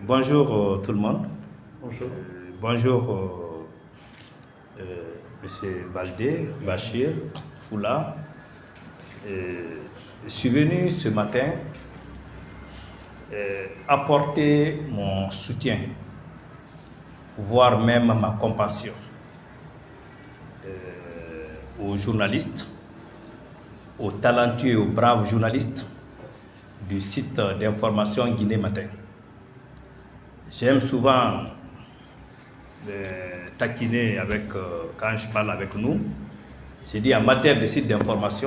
Bonjour tout le monde. Bonjour. Bonjour Monsieur Baldé, Bachir, Foula. Je suis venu ce matin apporter mon soutien, voire même ma compassion aux journalistes, aux talentueux et aux braves journalistes du site d'information Guinée Matin. J'aime souvent taquiner avec, quand je parle avec nous. Je dis en matière de sites d'information,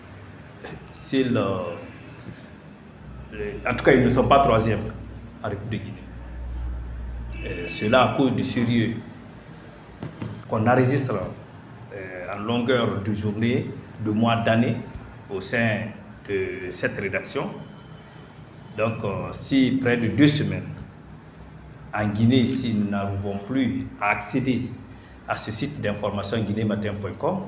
en tout cas ils ne sont pas troisième en République Guinée. Cela à cause du sérieux qu'on enregistre en longueur de journée, de mois, d'années au sein de cette rédaction. Donc si près de 2 semaines, en Guinée, ici, nous n'arrivons plus à accéder à ce site d'information guinématin.com,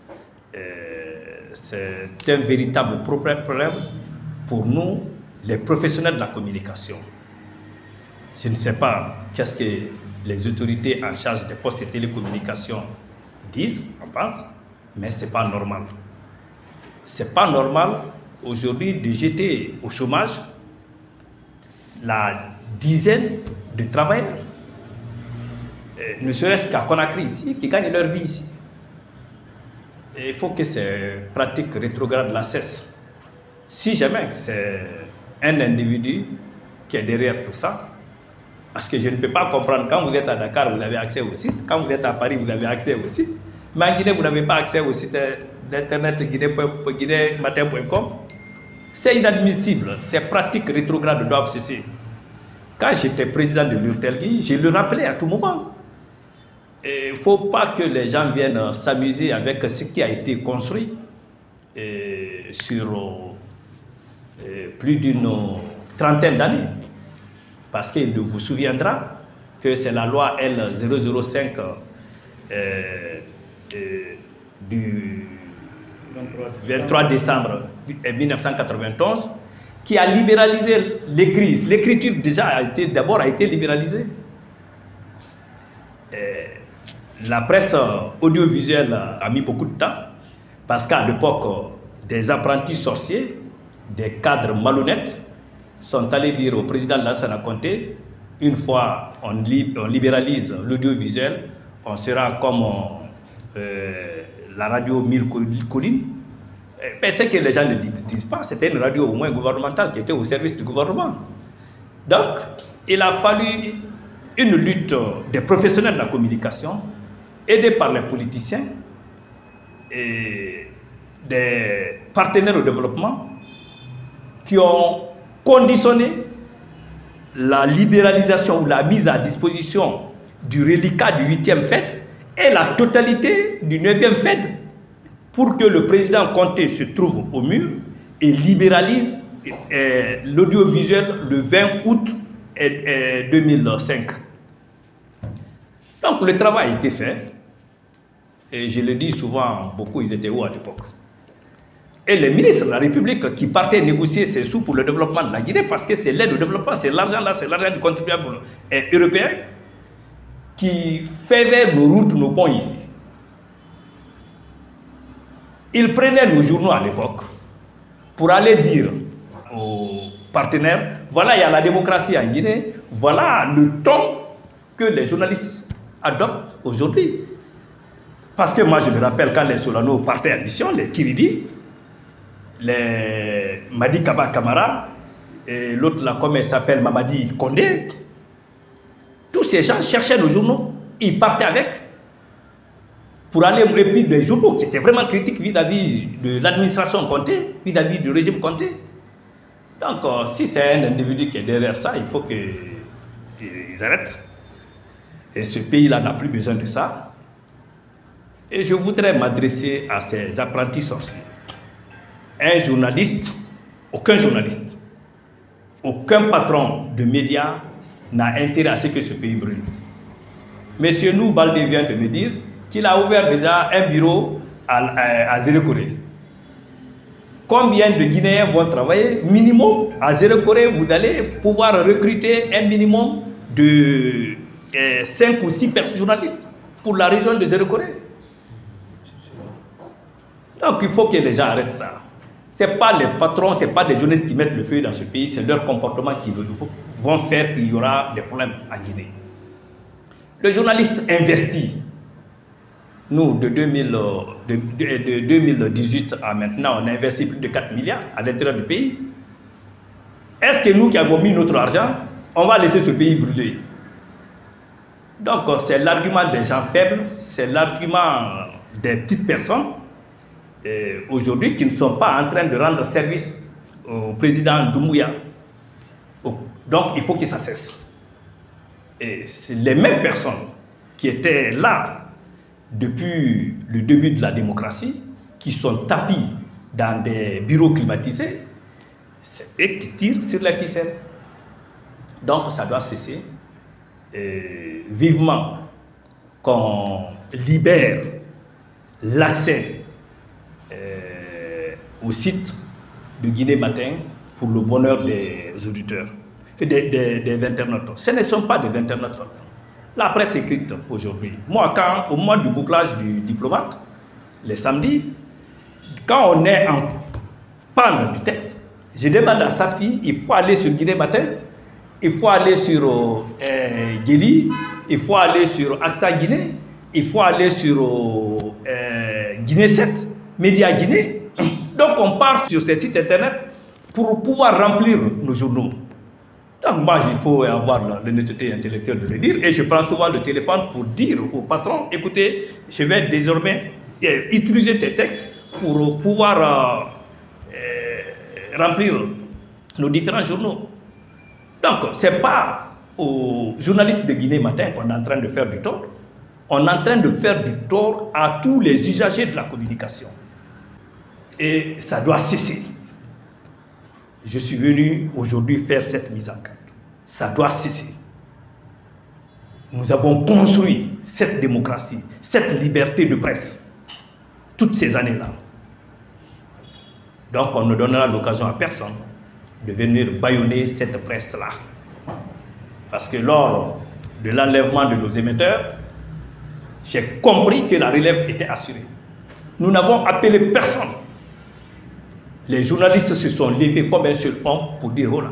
c'est un véritable problème pour nous, les professionnels de la communication. Je ne sais pas qu'est-ce que les autorités en charge des postes de télécommunications disent, en pensent, mais ce n'est pas normal. Ce n'est pas normal aujourd'hui de jeter au chômage la dizaine de travailleurs, ne serait-ce qu'à Conakry ici, qui gagnent leur vie ici. Et il faut que ces pratiques rétrogrades cessent. Si jamais c'est un individu qui est derrière tout ça, parce que je ne peux pas comprendre, quand vous êtes à Dakar, vous avez accès au site, quand vous êtes à Paris, vous avez accès au site, mais en Guinée, vous n'avez pas accès au site d'internet guinématin.com. C'est inadmissible. Ces pratiques rétrogrades doivent cesser. Quand j'étais président de l'URTELGI, je le rappelais à tout moment. Il ne faut pas que les gens viennent s'amuser avec ce qui a été construit sur plus d'une trentaine d'années. Parce qu'il vous souviendra que c'est la loi L005 du 23 décembre 1991 qui a libéralisé l'écriture déjà d'abord a été libéralisée. La presse audiovisuelle a mis beaucoup de temps parce qu'à l'époque, des apprentis sorciers, des cadres malhonnêtes sont allés dire au président Lansana Conté, une fois on libéralise l'audiovisuel, on sera comme la radio 1000 collines. Mais ce que les gens ne disent pas, c'était une radio au moins gouvernementale qui était au service du gouvernement. Donc, il a fallu une lutte des professionnels de la communication, aidés par les politiciens et des partenaires au développement, qui ont conditionné la libéralisation ou la mise à disposition du reliquat du 8e FED et la totalité du 9e FED pour que le président Conté se trouve au mur et libéralise l'audiovisuel le 20 août 2005. Donc le travail a été fait, et je le dis souvent, beaucoup ils étaient où à l'époque? Et les ministres de la République qui partaient négocier ces sous pour le développement de la Guinée, parce que c'est l'aide au développement, c'est l'argent là, c'est l'argent du contribuable européen qui faisait nos routes, nos ponts ici. Ils prenaient nos journaux à l'époque pour aller dire aux partenaires, voilà, il y a la démocratie en Guinée, voilà le ton que les journalistes adoptent aujourd'hui. Parce que moi, je me rappelle quand les Solano partaient en mission, les Kiridi, les Madi Kaba Kamara, et l'autre là, comme elle s'appelle, Mamadi Kondé, tous ces gens cherchaient nos journaux, ils partaient avec, pour aller répondre des journaux qui étaient vraiment critiques vis-à-vis de l'administration Conté, vis-à-vis du régime Conté. Donc, si c'est un individu qui est derrière ça, il faut qu'ils arrêtent. Et ce pays-là n'a plus besoin de ça. Et je voudrais m'adresser à ces apprentis sorciers. Un journaliste, aucun patron de médias n'a intérêt à ce que ce pays brûle. Monsieur Nou Baldé vient de me dire qu'il a ouvert déjà un bureau à Zérékoré. Combien de Guinéens vont travailler? Minimum, à Zéro Corée, vous allez pouvoir recruter un minimum de 5 ou 6 journalistes pour la région de Zéro Corée. Donc il faut que les gens arrêtent ça. Ce n'est pas les patrons, ce n'est pas les journalistes qui mettent le feu dans ce pays, c'est leur comportement qui vont faire qu'il y aura des problèmes en Guinée. Le journaliste investit. Nous, de 2018 à maintenant, on a investi plus de 4 milliards à l'intérieur du pays. Est-ce que nous qui avons mis notre argent, on va laisser ce pays brûler? Donc, c'est l'argument des gens faibles, c'est l'argument des petites personnes, aujourd'hui, qui ne sont pas en train de rendre service au président Doumbouya. Donc, il faut que ça cesse. Et c'est les mêmes personnes qui étaient là depuis le début de la démocratie, qui sont tapis dans des bureaux climatisés, c'est eux qui tirent sur les ficelles. Donc ça doit cesser. Et vivement qu'on libère l'accès au site de Guinée Matin pour le bonheur des auditeurs et des internautes. Ce ne sont pas des internautes. La presse écrite aujourd'hui. Moi, au mois du bouclage du diplomate, les samedis, quand on est en panne du texte, je demande à Sapi, il faut aller sur Guinée Matin, il faut aller sur Guéli, il faut aller sur Accent Guinée, il faut aller sur Guinée 7, Média Guinée. Donc on part sur ces sites internet pour pouvoir remplir nos journaux. Donc moi, il faut avoir l'honnêteté intellectuelle de le dire. Et je prends souvent le téléphone pour dire au patron, écoutez, je vais désormais utiliser tes textes pour pouvoir remplir nos différents journaux. Donc, ce n'est pas aux journalistes de Guinée Matin qu'on est en train de faire du tort. On est en train de faire du tort à tous les usagers de la communication. Et ça doit cesser. Je suis venu aujourd'hui faire cette mise en garde. Ça doit cesser. Nous avons construit cette démocratie, cette liberté de presse, toutes ces années-là. Donc on ne donnera l'occasion à personne de venir bâillonner cette presse-là. Parce que lors de l'enlèvement de nos émetteurs, j'ai compris que la relève était assurée. Nous n'avons appelé personne. Les journalistes se sont levés comme un seul homme pour dire voilà.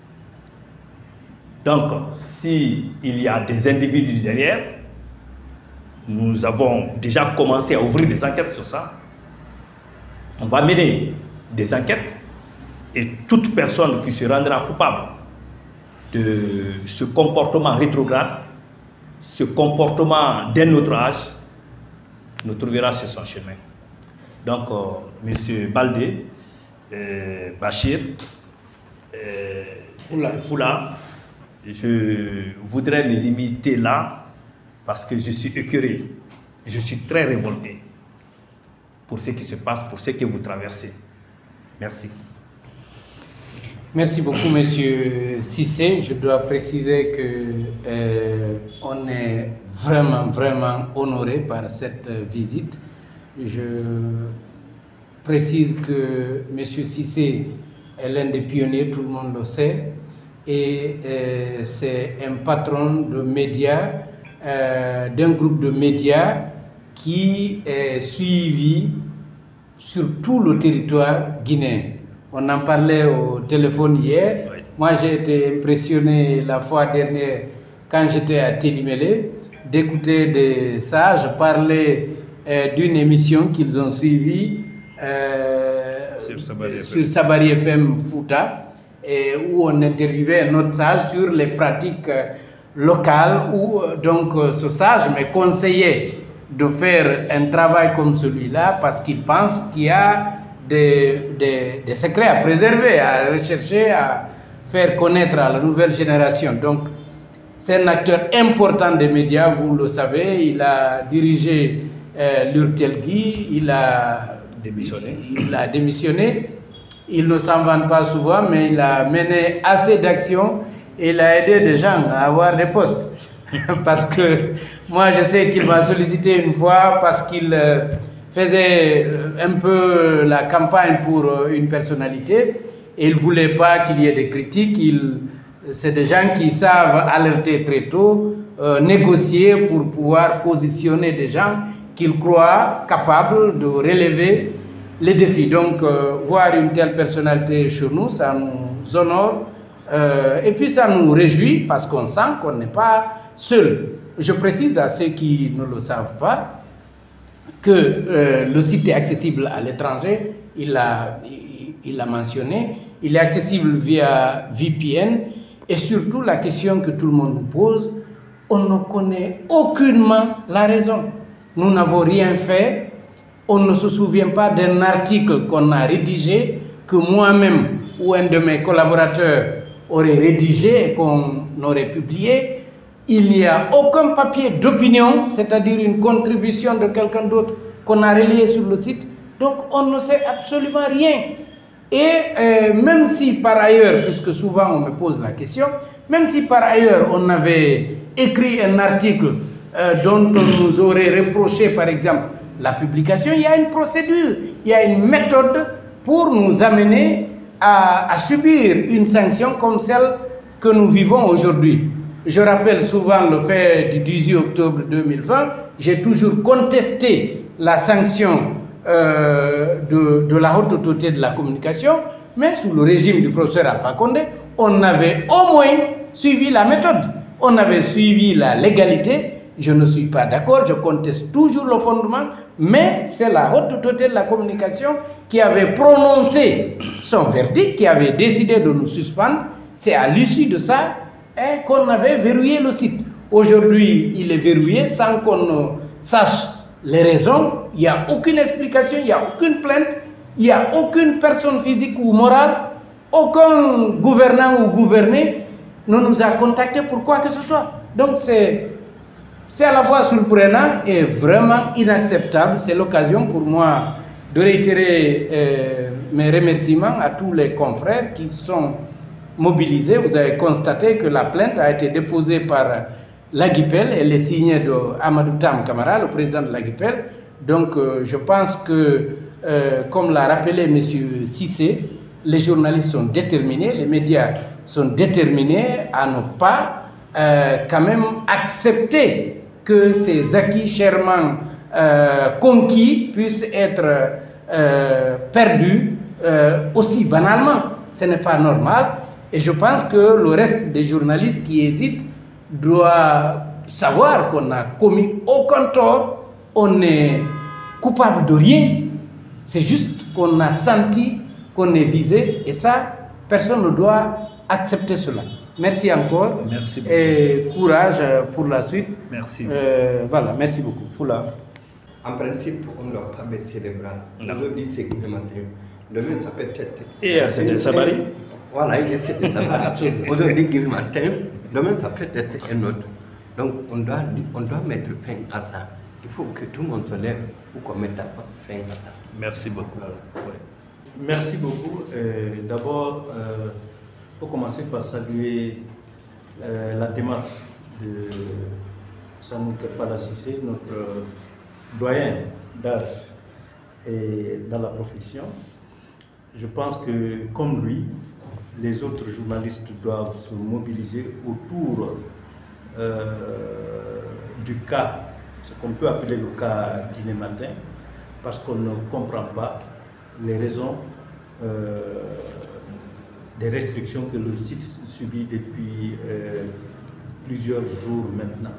Donc, s'il y a des individus derrière, nous avons déjà commencé à ouvrir des enquêtes sur ça. On va mener des enquêtes et toute personne qui se rendra coupable de ce comportement rétrograde, ce comportement d'un autre âge, nous trouvera sur son chemin. Donc, M. Baldé, Bachir, Foula, je voudrais me limiter là parce que je suis écœuré, je suis très révolté pour ce qui se passe, pour ce que vous traversez. Merci. Merci beaucoup, Monsieur Cissé. Je dois préciser que on est vraiment honoré par cette visite. Je précise que M. Cissé est l'un des pionniers, tout le monde le sait, et c'est un patron de médias, d'un groupe de médias qui est suivi sur tout le territoire guinéen. On en parlait au téléphone hier. Oui. Moi, j'ai été impressionné la fois dernière, quand j'étais à Télimélé, d'écouter des sages parler d'une émission qu'ils ont suivie sur Sabari FM Fouta, où on interviewait un autre sage sur les pratiques locales, où donc ce sage me conseillait de faire un travail comme celui-là parce qu'il pense qu'il y a des secrets à préserver, à rechercher, à faire connaître à la nouvelle génération. Donc, c'est un acteur important des médias, vous le savez. Il a dirigé l'Urtelgui, il a démissionné. Il ne s'en vante pas souvent, mais il a mené assez d'actions et il a aidé des gens à avoir des postes. Parce que moi, je sais qu'il m'a sollicité une fois parce qu'il faisait un peu la campagne pour une personnalité et il ne voulait pas qu'il y ait des critiques. C'est des gens qui savent alerter très tôt, négocier pour pouvoir positionner des gens qu'ils croient capables de relever les défis. Donc, voir une telle personnalité chez nous, ça nous honore et puis ça nous réjouit parce qu'on sent qu'on n'est pas seul. Je précise à ceux qui ne le savent pas que le site est accessible à l'étranger, il l'a mentionné, il est accessible via VPN et surtout la question que tout le monde nous pose, on ne connaît aucunement la raison. Nous n'avons rien fait, on ne se souvient pas d'un article qu'on a rédigé, que moi-même ou un de mes collaborateurs aurait rédigé et qu'on aurait publié. Il n'y a aucun papier d'opinion, c'est-à-dire une contribution de quelqu'un d'autre qu'on a relayé sur le site. Donc on ne sait absolument rien. Et même si par ailleurs, puisque souvent on me pose la question, même si par ailleurs on avait écrit un article dont on nous aurait reproché par exemple la publication, il y a une procédure, il y a une méthode pour nous amener à subir une sanction comme celle que nous vivons aujourd'hui. Je rappelle souvent le fait du 18 octobre 2020, j'ai toujours contesté la sanction de la haute autorité de la communication, mais sous le régime du professeur Alpha Condé, on avait au moins suivi la méthode, on avait suivi la légalité. Je ne suis pas d'accord, je conteste toujours le fondement, mais c'est la haute autorité de la communication qui avait prononcé son verdict, qui avait décidé de nous suspendre. C'est à l'issue de ça qu'on avait verrouillé le site. Aujourd'hui, il est verrouillé sans qu'on ne sache les raisons. Il n'y a aucune explication, il n'y a aucune plainte, il n'y a aucune personne physique ou morale, aucun gouvernant ou gouverné ne nous a contactés pour quoi que ce soit. Donc c'est à la fois surprenant et vraiment inacceptable. C'est l'occasion pour moi de réitérer mes remerciements à tous les confrères qui sont mobilisés. Vous avez constaté que la plainte a été déposée par l'Aguipel. Elle est signée de Amadou Tam Camara, le président de l'Aguipel. Donc je pense que, comme l'a rappelé M. Cissé, les journalistes sont déterminés, les médias sont déterminés à ne pas quand même accepter que ces acquis chèrement conquis puissent être perdus aussi banalement. Ce n'est pas normal. Et je pense que le reste des journalistes qui hésitent doivent savoir qu'on n'a commis aucun tort, on n'est coupable de rien. C'est juste qu'on a senti qu'on est visé et ça, personne ne doit accepter cela. Merci encore. Merci beaucoup. Et courage pour la suite. Merci. Voilà, merci beaucoup. Foula. En principe, on ne doit pas baisser les bras. Aujourd'hui, c'est Guinée-Matin. Demain, ça peut être... Et c'était Sabari. Voilà, c'était Sabari. Aujourd'hui, Guinée-Matin. Demain, ça peut être un autre. Donc, on doit mettre fin à ça. Il faut que tout le monde se lève pour qu'on mette fin à ça. Merci beaucoup. Ouais. Merci beaucoup. D'abord, pour commencer par saluer la démarche de Sanou Kefala Cissé, notre doyen d'âge et dans la profession. Je pense que, comme lui, les autres journalistes doivent se mobiliser autour du cas, ce qu'on peut appeler le cas Guinée-Matin, parce qu'on ne comprend pas les raisons des restrictions que le site subit depuis plusieurs jours maintenant.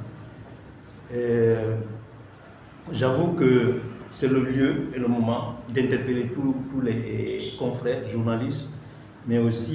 J'avoue que c'est le lieu et le moment d'interpeller tous les confrères journalistes, mais aussi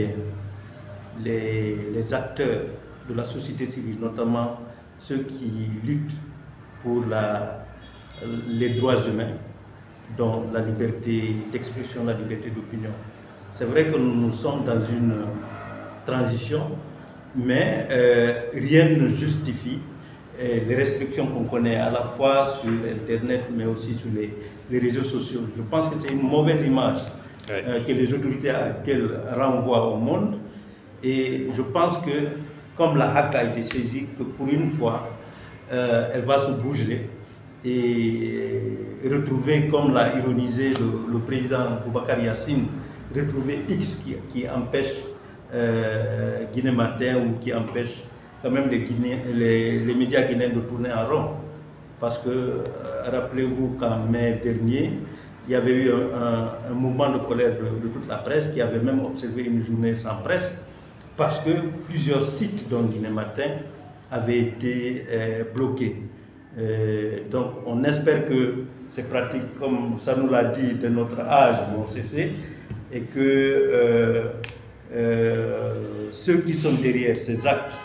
les acteurs de la société civile, notamment ceux qui luttent pour les droits humains, dont la liberté d'expression, la liberté d'opinion. C'est vrai que nous sommes dans une transition, mais rien ne justifie les restrictions qu'on connaît à la fois sur Internet, mais aussi sur les réseaux sociaux. Je pense que c'est une mauvaise image que les autorités actuelles renvoient au monde. Et je pense que, comme la HAC a été saisie, que pour une fois, elle va se bouger et retrouver, comme l'a ironisé le président Boubacar Yassine, retrouver X qui empêche Guinée Matin ou qui empêche quand même les médias guinéens de tourner en rond. Parce que, rappelez-vous qu'en mai dernier, il y avait eu un mouvement de colère de toute la presse qui avait même observé une journée sans presse parce que plusieurs sites dont Guinée Matin avaient été bloqués. Donc on espère que ces pratiques, comme ça nous l'a dit, de notre âge vont cesser et que ceux qui sont derrière ces actes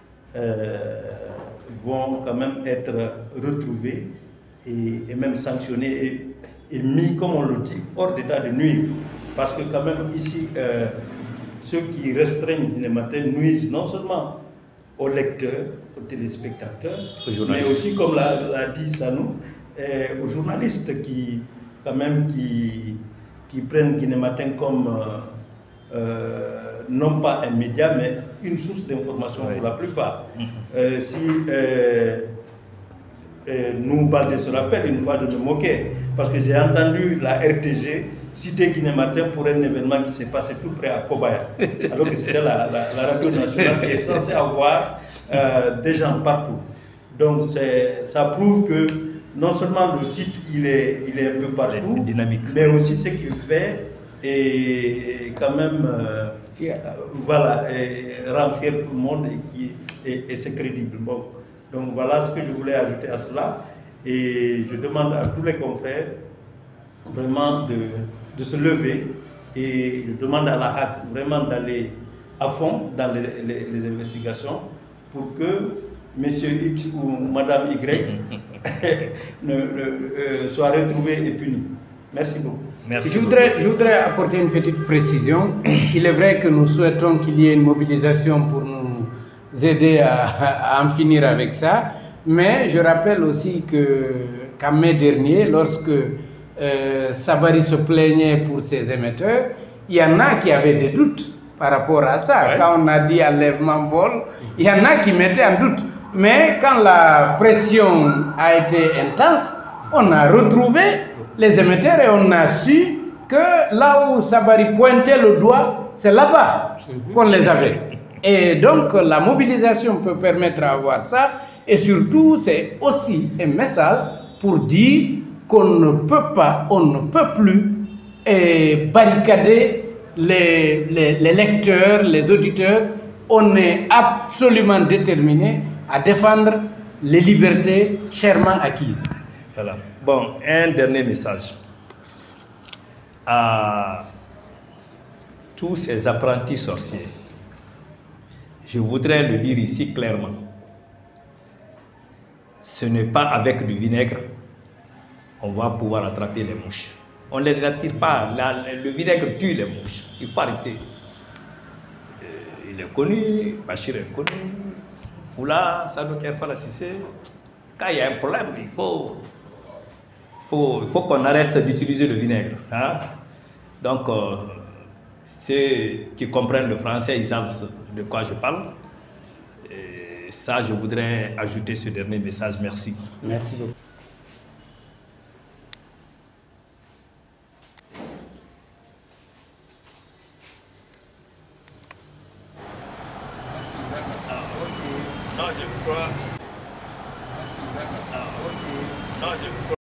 vont quand même être retrouvés et même sanctionnés et mis, comme on le dit, hors d'état de nuire. Parce que quand même ici, ceux qui restreignent Guinée Matin nuisent non seulement aux lecteurs, aux téléspectateurs, mais aussi, comme l'a dit Sanou, aux journalistes qui, quand même, qui prennent Guinée Matin comme non pas un média, mais une source d'information pour la plupart. Si nous, Baldé se rappelle, une fois je me moquais, parce que j'ai entendu la RTG citer Guinée Matin pour un événement qui s'est passé tout près à Kobaya, alors que c'était la radio nationale qui est censée avoir des gens partout. Donc ça prouve que non seulement le site il est un peu partout, dynamique, mais aussi ce qu'il fait et quand même voilà, rend fier tout le monde et c'est crédible. Bon, donc voilà ce que je voulais ajouter à cela et je demande à tous les confrères vraiment de se lever et je demande à la HAC vraiment d'aller à fond dans les investigations pour que Monsieur X ou Madame Y soient retrouvés et punis. Merci beaucoup. Merci je voudrais apporter une petite précision. Il est vrai que nous souhaitons qu'il y ait une mobilisation pour nous aider à en finir avec ça, mais je rappelle aussi qu'en mai dernier, lorsque Sabari se plaignait pour ses émetteurs, il y en a qui avaient des doutes par rapport à ça. Ouais. Quand on a dit enlèvement vol, il y en a qui mettaient en doute. Mais quand la pression a été intense, on a retrouvé les émetteurs et on a su que là où Sabari pointait le doigt, c'est là-bas qu'on les avait. Et donc la mobilisation peut permettre à voir ça. Et surtout, c'est aussi un message pour dire qu'on ne peut pas, on ne peut plus barricader les lecteurs, les auditeurs. On est absolument déterminé à défendre les libertés chèrement acquises. Voilà. Bon, un dernier message à tous ces apprentis sorciers. Je voudrais le dire ici clairement. Ce n'est pas avec du vinaigre on va pouvoir attraper les mouches. On ne les attire pas. Le vinaigre tue les mouches. Il faut arrêter. Il est connu, Bachir est connu, Foula, Sadou Kerfala Sissé. Quand il y a un problème, il faut qu'on arrête d'utiliser le vinaigre. Hein? Donc, ceux qui comprennent le français, ils savent de quoi je parle. Et ça, je voudrais ajouter ce dernier message. Merci. Merci beaucoup. Non, je crois.